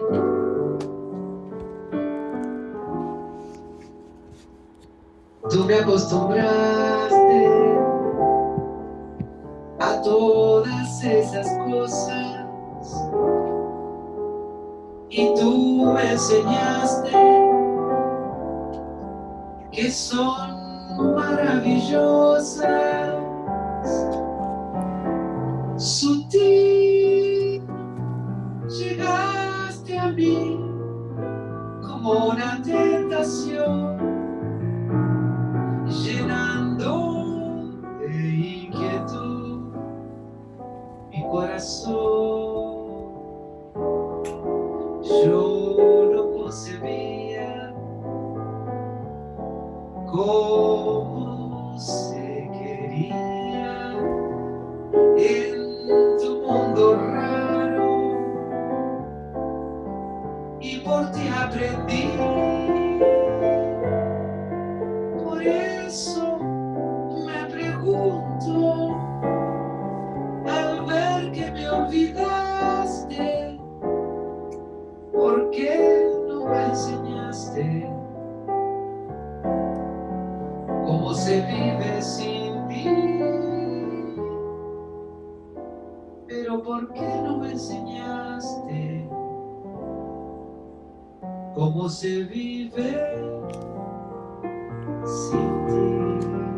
Tú me acostumbraste a todas esas cosas y tú me enseñaste que son maravillosas. Sutil llegaste a mí como una tentación, llenando de inquietud mi corazón. Yo no concebía cómo se quería en tu mundo raro, y por ti aprendí. Por eso me pregunto, al ver que me olvidaste, ¿por qué no me enseñaste cómo se vive sin ti? Pero ¿por qué no me enseñaste cómo se vive sin ti?